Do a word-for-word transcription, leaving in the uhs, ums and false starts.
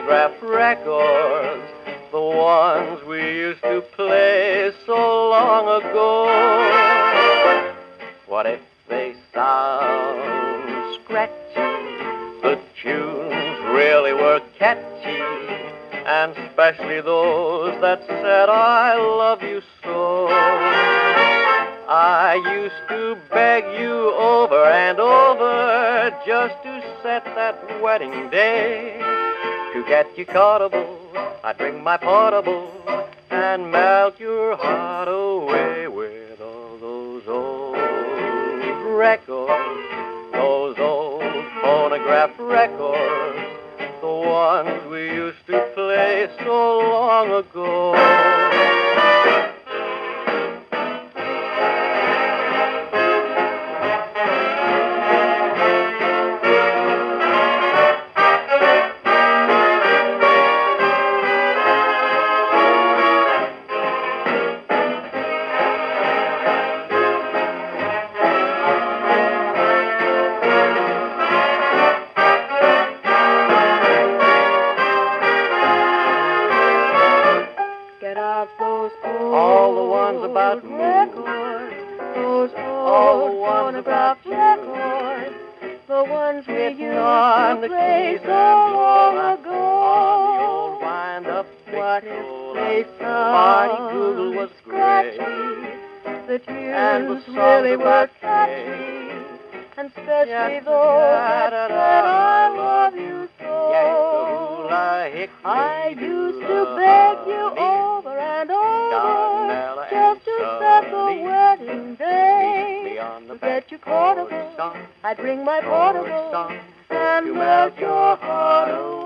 phonograph records, the ones we used to play so long ago. What if they sound scratchy? The tunes really were catchy, and especially those that said I love you so. I used to beg you over and over just to set that wedding day. To get you comfortable, I'd bring my portable and melt your heart away with all those old records, those old phonograph records, the ones we used to play so long ago. All the ones about records, those old phonograph records, the ones we used to play so long ago. On the old wind-up what if they sound Google was scratchy? The tunes really were catchy, and especially those that said I love you so. I used to beg you over and over just to set the wedding day. To get you comfortable, I'd bring my portable and melt your heart away.